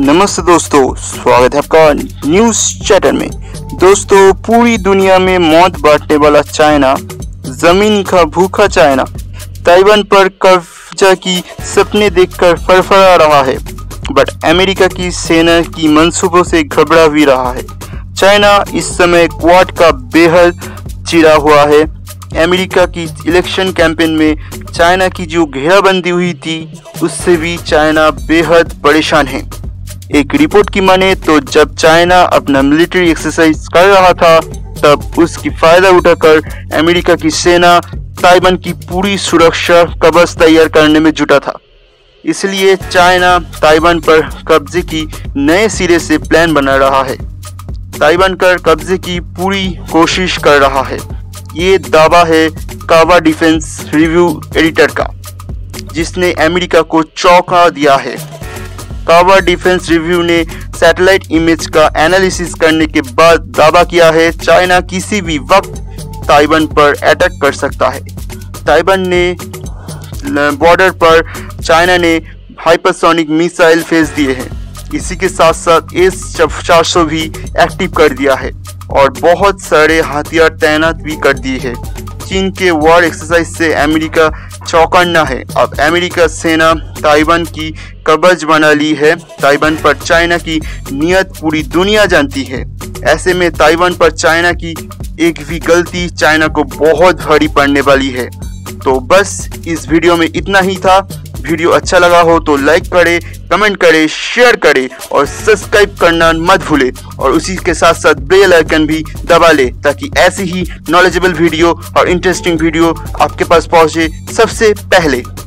नमस्ते दोस्तों, स्वागत है आपका न्यूज चैनल में। दोस्तों, पूरी दुनिया में मौत बांटने वाला चाइना, जमीन का भूखा चाइना, ताइवान पर कब्जा की सपने देखकर फड़फड़ा रहा है, बट अमेरिका की सेना की मंसूबों से घबरा भी रहा है। चाइना इस समय क्वाड का बेहद चिढ़ा हुआ है। अमेरिका की इलेक्शन कैंपेन में चाइना की जो घेराबंदी हुई थी, उससे भी चाइना बेहद परेशान है। एक रिपोर्ट की माने तो जब चाइना अपना मिलिट्री एक्सरसाइज कर रहा था, तब उसकी फायदा उठाकर अमेरिका की सेना ताइवान की पूरी सुरक्षा कवच तैयार करने में जुटा था। इसलिए चाइना ताइवान पर कब्जे की नए सिरे से प्लान बना रहा है। ताइवान पर कब्जे की पूरी कोशिश कर रहा है। ये दावा है कावा डिफेंस रिव्यू एडिटर का, जिसने अमेरिका को चौंका दिया है। कावा डिफेंस रिव्यू ने सैटेलाइट इमेज का एनालिसिस करने के बाद दावा किया है चाइना किसी भी वक्त ताइवान पर अटैक कर सकता है। ताइवान ने बॉर्डर पर चाइना ने हाइपरसोनिक मिसाइल भेज दिए हैं। इसी के साथ साथ S-400 भी एक्टिव कर दिया है और बहुत सारे हथियार तैनात भी कर दिए हैं। चीन के वॉर एक्सरसाइज से अमेरिका चौंकना है। अब अमेरिका सेना ताइवान की कवच बना ली है। ताइवान पर चाइना की नीयत पूरी दुनिया जानती है। ऐसे में ताइवान पर चाइना की एक भी गलती चाइना को बहुत भारी पड़ने वाली है। तो बस इस वीडियो में इतना ही था। वीडियो अच्छा लगा हो तो लाइक करें, कमेंट करें, शेयर करें और सब्सक्राइब करना मत भूलें। और उसी के साथ साथ बेल आइकन भी दबा लें, ताकि ऐसी ही नॉलेजेबल वीडियो और इंटरेस्टिंग वीडियो आपके पास पहुंचे सबसे पहले।